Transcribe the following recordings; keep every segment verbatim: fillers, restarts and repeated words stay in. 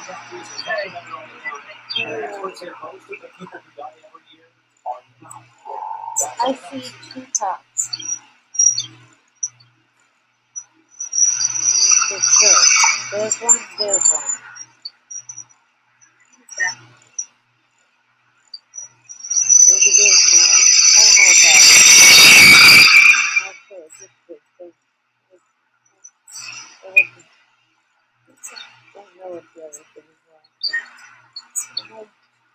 I see two tops. For sure. There's one, there's one. Maybe there's more. I don't know about it. Not sure. Just this thing. I don't know if the other thing is wrong.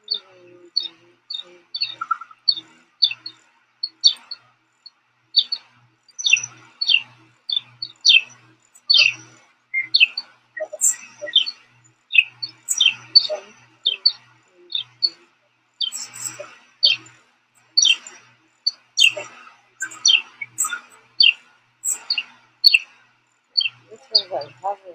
This one's like hovering.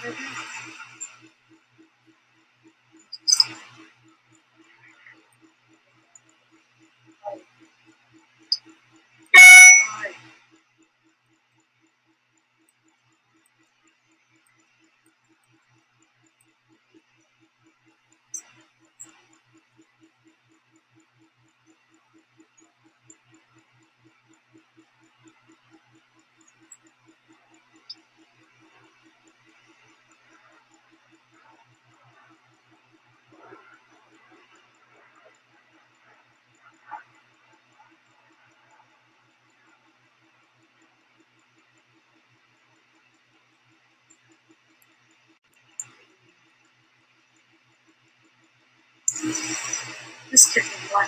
This kid is like,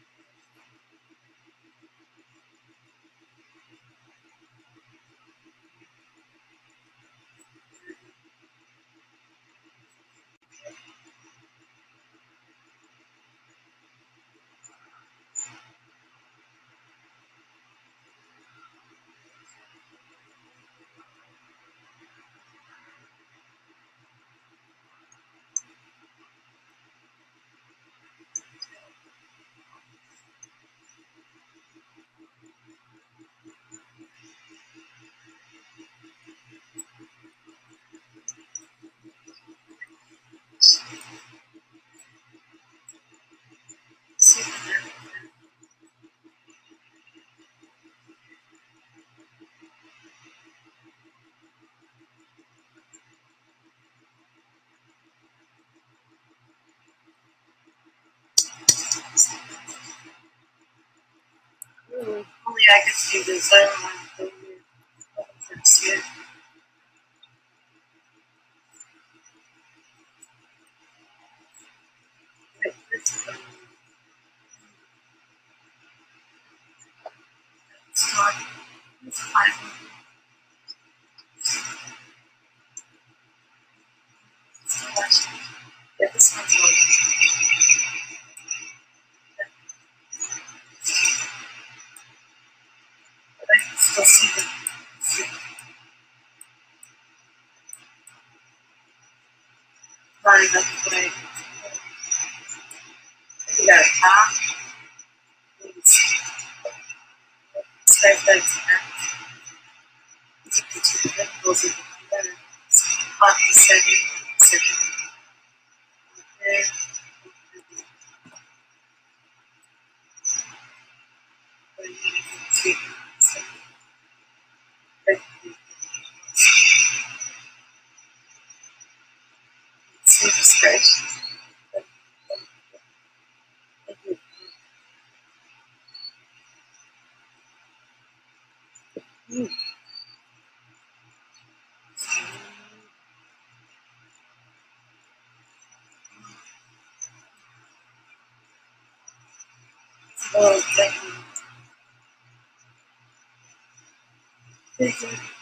ooh, only I could see the zone line thing here. I can see it. Wait, this is, um, it's not, it's fine. It's not actually, yeah, this one's on. But I can still see the, see, not enough, but I, I got a top. It's, it's five times that. It's equal to the vegetables in the better. On the setting, setting, okay. But you can see, so, like, see the scratch. Mm. Oh, thank you. Thank you.